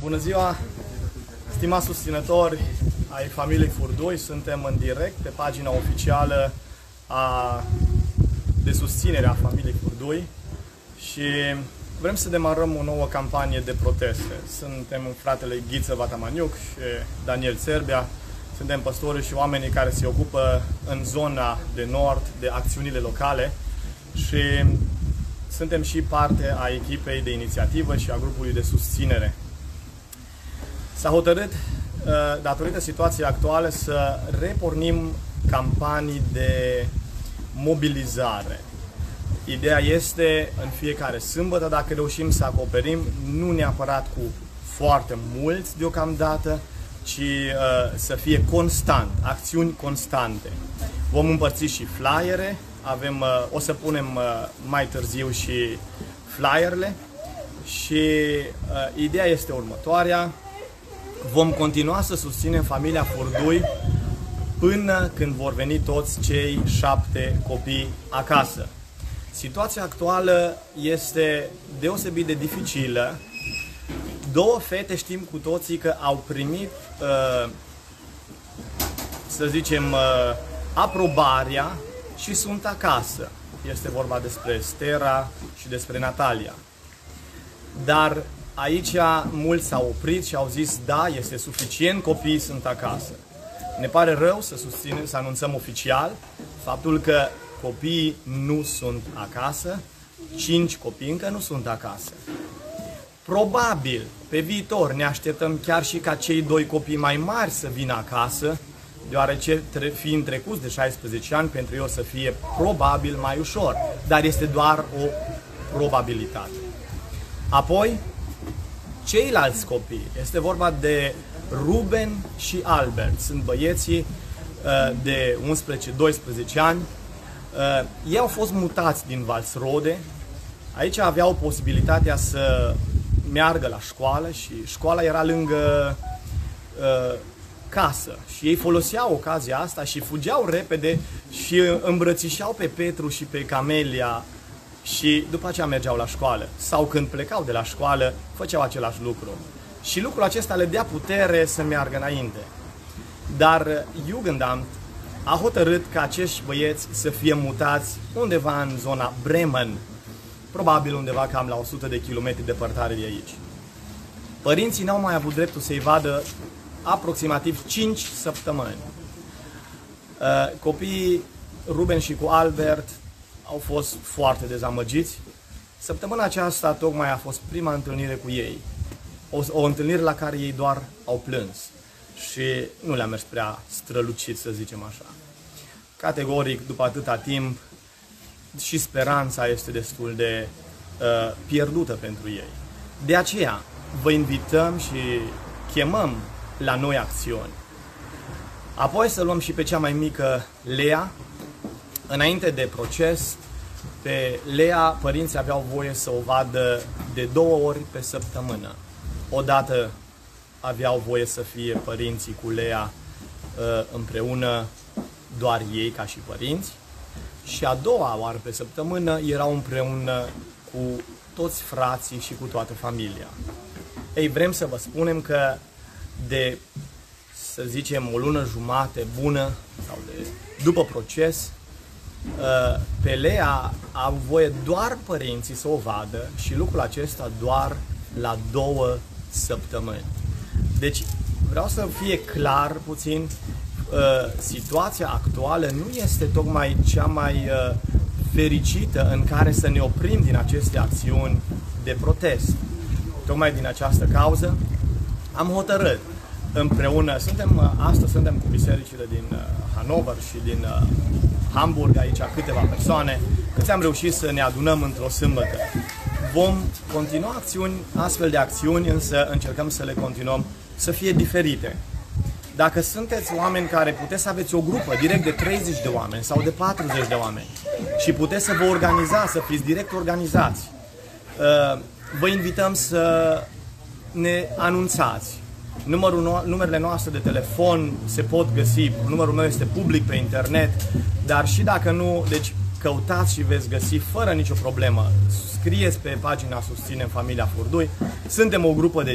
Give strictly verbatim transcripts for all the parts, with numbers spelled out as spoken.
Bună ziua, stimați susținători ai familiei Furdui, suntem în direct pe pagina oficială a, de susținere a familiei Furdui și vrem să demarăm o nouă campanie de proteste. Suntem fratele Ghiță Vatamaniuc și Daniel Serbia, suntem păstori și oamenii care se ocupă în zona de nord de acțiunile locale și suntem și parte a echipei de inițiativă și a grupului de susținere. S-a hotărât, datorită situației actuale, să repornim campanii de mobilizare. Ideea este în fiecare sâmbătă, dacă reușim să acoperim, nu neapărat cu foarte mulți deocamdată, ci uh, să fie constant, acțiuni constante. Vom împărți și flyere, avem, uh, o să punem uh, mai târziu și flyerele și uh, ideea este următoarea. Vom continua să susținem familia Furdui până când vor veni toți cei șapte copii acasă. Situația actuală este deosebit de dificilă. Două fete știm cu toții că au primit, uh, să zicem, uh, aprobarea și sunt acasă. Este vorba despre Stera și despre Natalia. Dar aici mulți s-au oprit și au zis, da, este suficient, copiii sunt acasă. Ne pare rău să susținem, să anunțăm oficial faptul că copiii nu sunt acasă, cinci copii încă nu sunt acasă. Probabil, pe viitor, ne așteptăm chiar și ca cei doi copii mai mari să vină acasă, deoarece fiind trecuți de șaisprezece ani, pentru ei o să fie probabil mai ușor, dar este doar o probabilitate. Apoi, ceilalți copii, este vorba de Ruben și Albert, sunt băieții uh, de unsprezece doisprezece ani, uh, ei au fost mutați din Valsrode, aici aveau posibilitatea să meargă la școală și școala era lângă uh, casă și ei foloseau ocazia asta și fugeau repede și îmbrățișau pe Petru și pe Camelia și după aceea mergeau la școală. Sau când plecau de la școală, făceau același lucru. Și lucrul acesta le dea putere să meargă înainte. Dar Jugendamt a hotărât ca acești băieți să fie mutați undeva în zona Bremen, probabil undeva cam la o sută de kilometri departare de aici. Părinții n-au mai avut dreptul să-i vadă aproximativ cinci săptămâni. Copiii Ruben și cu Albert au fost foarte dezamăgiți. Săptămâna aceasta tocmai a fost prima întâlnire cu ei. O, o întâlnire la care ei doar au plâns și nu le-a mers prea strălucit, să zicem așa. Categoric, după atâta timp, și speranța este destul de uh, pierdută pentru ei. De aceea, vă invităm și chemăm la noi acțiuni. Apoi să luăm și pe cea mai mică, Lea. Înainte de proces, pe Lea, părinții aveau voie să o vadă de două ori pe săptămână. Odată aveau voie să fie părinții cu Lea uh, împreună, doar ei ca și părinți. Și a doua oară pe săptămână erau împreună cu toți frații și cu toată familia. Ei, vrem să vă spunem că de, să zicem, o lună jumate bună, sau de, după proces, pe Lea au voie doar părinții să o vadă și lucrul acesta doar la două săptămâni. Deci, vreau să fie clar puțin, situația actuală nu este tocmai cea mai fericită în care să ne oprim din aceste acțiuni de protest. Tocmai din această cauză am hotărât împreună, suntem, astăzi suntem cu bisericile din Hanover și din Hamburg, aici câteva persoane, câți am reușit să ne adunăm într-o sâmbătă. Vom continua acțiuni, astfel de acțiuni, însă încercăm să le continuăm să fie diferite. Dacă sunteți oameni care puteți să aveți o grupă direct de treizeci de oameni sau de patruzeci de oameni și puteți să vă organizați, să fiți direct organizați, vă invităm să ne anunțați. Numărul, numerele noastre de telefon se pot găsi, numărul meu este public pe internet, dar și dacă nu, deci căutați și veți găsi fără nicio problemă. Scrieți pe pagina Susținem Familia Furdui. Suntem o grupă de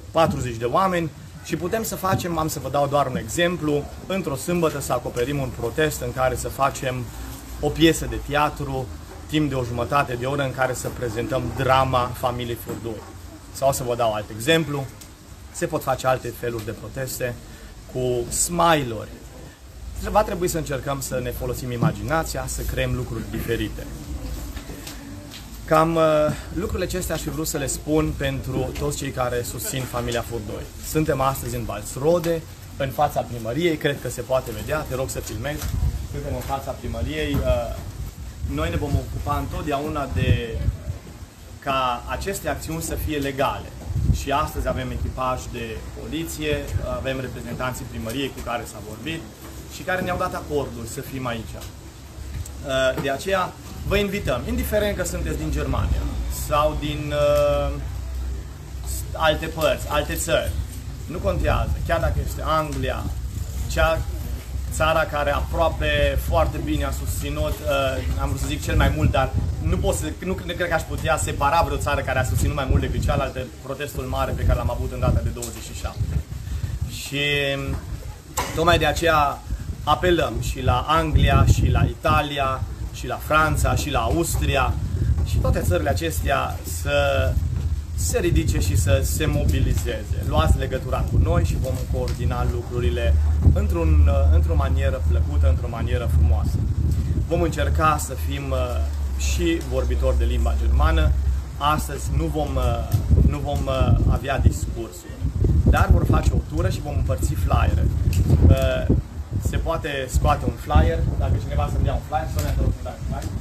patruzeci de oameni și putem să facem, am să vă dau doar un exemplu, într-o sâmbătă să acoperim un protest în care să facem o piesă de teatru timp de o jumătate de oră în care să prezentăm drama familiei Furdoi. Sau să vă dau alt exemplu, se pot face alte feluri de proteste cu smile-uri. Va trebui să încercăm să ne folosim imaginația, să creăm lucruri diferite. Cam uh, lucrurile acestea aș fi vrut să le spun pentru toți cei care susțin familia Furdoi. Suntem astăzi în Walsrode, în fața primăriei, cred că se poate vedea, te rog să filmezi. Suntem în fața primăriei. Uh, noi ne vom ocupa întotdeauna de ca aceste acțiuni să fie legale. Și astăzi avem echipaj de poliție, avem reprezentanții primăriei cu care s-a vorbit și care ne-au dat acordul să fim aici. De aceea vă invităm, indiferent că sunteți din Germania sau din uh, alte părți, alte țări, nu contează, chiar dacă este Anglia, cea țara care aproape foarte bine a susținut, uh, am vrut să zic cel mai mult, dar nu, pot să, nu, nu cred că aș putea separa vreo țară care a susținut mai mult decât cealaltă, protestul mare pe care l-am avut în data de douăzeci și șapte. Și tocmai de aceea apelăm și la Anglia, și la Italia, și la Franța, și la Austria, și toate țările acestea să se ridice și să se mobilizeze. Luați legătura cu noi și vom coordina lucrurile într-un, într-o manieră plăcută, într-o manieră frumoasă. Vom încerca să fim și vorbitori de limba germană. Astăzi nu vom, nu vom avea discursuri, dar vor face o tură și vom împărți flyere. Se poate scoate un flyer, dacă cineva să-mi dea un flyer, să ne rog să dai un flyer.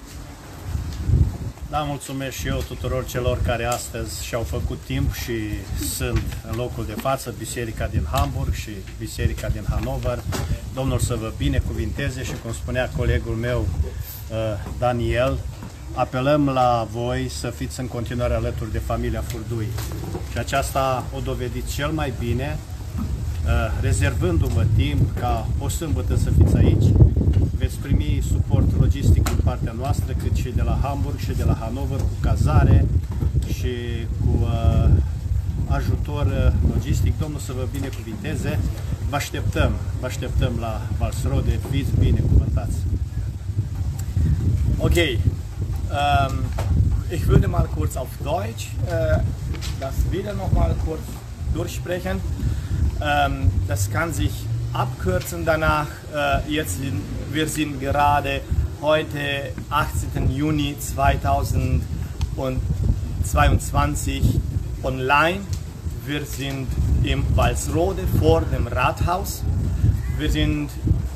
Da, mulțumesc și eu tuturor celor care astăzi și-au făcut timp și sunt în locul de față, Biserica din Hamburg și Biserica din Hannover. Domnul să vă binecuvinteze și, cum spunea colegul meu Daniel, apelăm la voi să fiți în continuare alături de familia Furdoi. Și aceasta o dovediți cel mai bine, rezervându-vă timp ca o sâmbătă să fiți aici. Veți primi suport logistic din partea noastră, cât și de la Hamburg și de la Hannover, cu cazare și cu uh, ajutor logistic. Domnul să vă binecuvinteze. Vă așteptăm, vă așteptăm la Walsrode. Fiți binecuvântați. Ok. Um, ich würde mal kurz auf Deutsch uh, das wieder noch mal kurz durchsprechen. Um, das kann sich abkürzen danach. Uh, jetzt sind, wir sind gerade heute achtzehnten Juni zweitausendzweiundzwanzig online. Wir sind im Walsrode vor dem Rathaus. Wir sind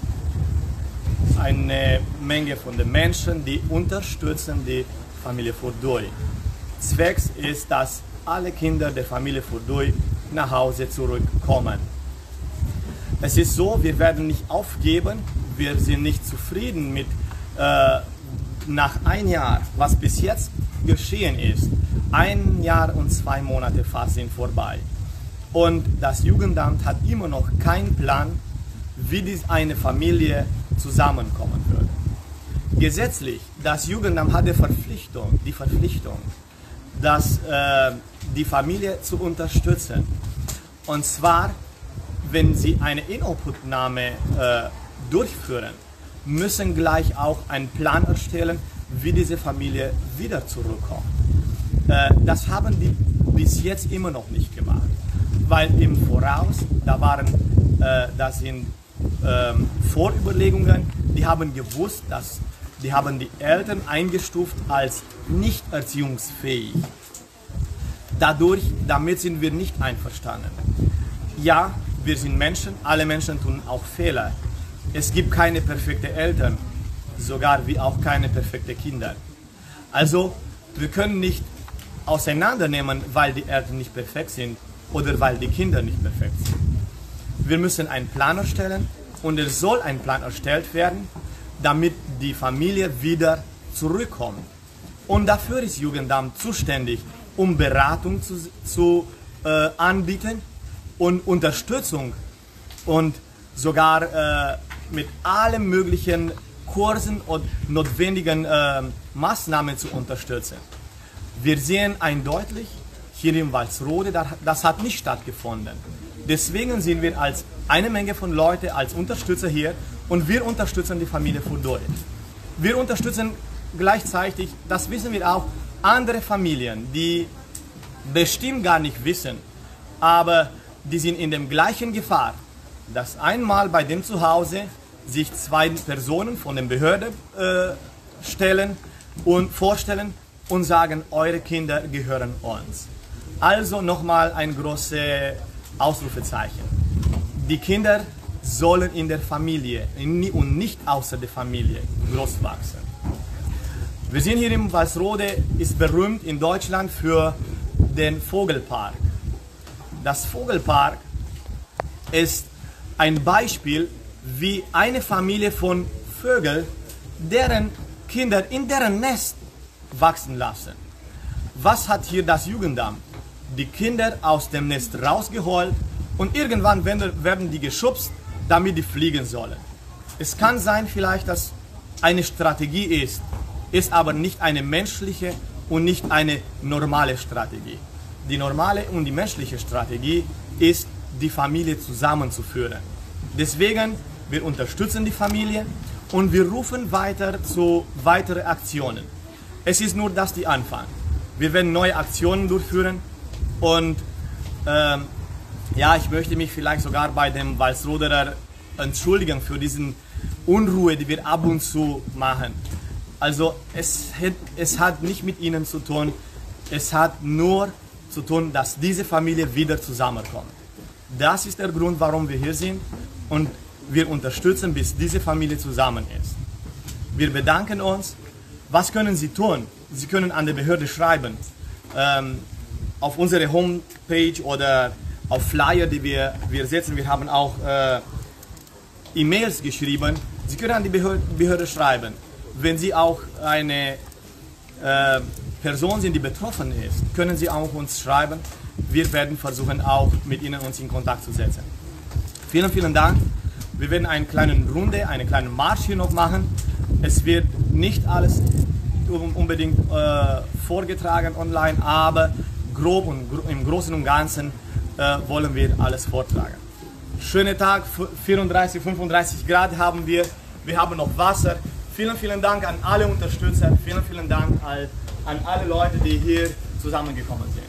eine Menge von den Menschen, die unterstützen die Familie Furdoi. Zweck ist, dass alle Kinder der Familie Furdoi nach Hause zurückkommen. Es ist so, wir werden nicht aufgeben, wir sind nicht zufrieden mit äh, nach ein Jahr, was bis jetzt geschehen ist. Ein Jahr und zwei Monate fast sind vorbei. Und das Jugendamt hat immer noch keinen Plan, wie dies eine Familie zusammenkommen würde. Gesetzlich, das Jugendamt hat die Verpflichtung, die Verpflichtung, dass, äh, die Familie zu unterstützen. Und zwar, wenn sie eine Inobhutnahme äh, durchführen, müssen gleich auch einen Plan erstellen, wie diese Familie wieder zurückkommt. Äh, das haben die bis jetzt immer noch nicht gemacht, weil im Voraus, da waren, äh, das sind äh, Vorüberlegungen, die haben gewusst, dass die haben die Eltern eingestuft als nicht erziehungsfähig. Dadurch, damit sind wir nicht einverstanden. Ja, wir sind Menschen, alle Menschen tun auch Fehler. Es gibt keine perfekten Eltern, sogar wie auch keine perfekten Kinder. Also, wir können nicht auseinandernehmen, weil die Eltern nicht perfekt sind oder weil die Kinder nicht perfekt sind. Wir müssen einen Plan erstellen und es soll ein Plan erstellt werden, damit die Familie wieder zurückkommt. Und dafür ist Jugendamt zuständig, um Beratung zu, zu äh, anbieten und Unterstützung und sogar äh, mit allen möglichen Kursen und notwendigen äh, Maßnahmen zu unterstützen. Wir sehen eindeutig, hier in Walsrode, das hat nicht stattgefunden. Deswegen sind wir als eine Menge von Leuten als Unterstützer hier und wir unterstützen die Familie Furdoi. Wir unterstützen gleichzeitig, das wissen wir auch, andere Familien, die bestimmt gar nicht wissen, aber die sind in der gleichen Gefahr, dass einmal bei dem zu Hause sich zwei Personen von der Behörde äh, stellen und vorstellen und sagen, eure Kinder gehören uns. Also nochmal ein großes Ausrufezeichen. Die Kinder sollen in der Familie und nicht außer der Familie groß wachsen. Wir sind hier im Walsrode, ist berühmt in Deutschland für den Vogelpark. Das Vogelpark ist ein Beispiel, wie eine Familie von Vögeln deren Kinder in deren Nest wachsen lassen. Was hat hier das Jugendamt? Die Kinder aus dem Nest rausgeholt und irgendwann werden die geschubst, damit die fliegen sollen. Es kann sein vielleicht, dass eine Strategie ist, ist aber nicht eine menschliche und nicht eine normale Strategie. Die normale und die menschliche Strategie ist, die Familie zusammenzuführen. Deswegen, wir unterstützen die Familie und wir rufen weiter zu weiteren Aktionen. Es ist nur das die Anfang. Wir werden neue Aktionen durchführen und ähm, ja, ich möchte mich vielleicht sogar bei dem Walsroderer entschuldigen für diesen Unruhe, die wir ab und zu machen. Also es, es hat nicht mit ihnen zu tun, es hat nur zu tun, dass diese Familie wieder zusammenkommt. Das ist der Grund, warum wir hier sind und wir unterstützen, bis diese Familie zusammen ist. Wir bedanken uns. Was können Sie tun? Sie können an die Behörde schreiben, ähm, auf unsere Homepage oder auf Flyer, die wir, wir setzen. Wir haben auch äh, E-Mails geschrieben. Sie können an die Behörde, Behörde schreiben. Wenn Sie auch eine äh, Person sind, die betroffen ist, können Sie auch uns schreiben. Wir werden versuchen, auch mit Ihnen uns in Kontakt zu setzen. Vielen, vielen Dank. Wir werden eine kleine Runde, einen kleinen Marsch hier noch machen. Es wird nicht alles unbedingt äh, vorgetragen online, aber grob und gro im Großen und Ganzen äh, wollen wir alles vortragen. Schöner Tag, vierunddreißig, fünfunddreißig Grad haben wir. Wir haben noch Wasser. Vielen, vielen Dank an alle Unterstützer. Vielen, vielen Dank an alle Leute, die hier zusammengekommen sind.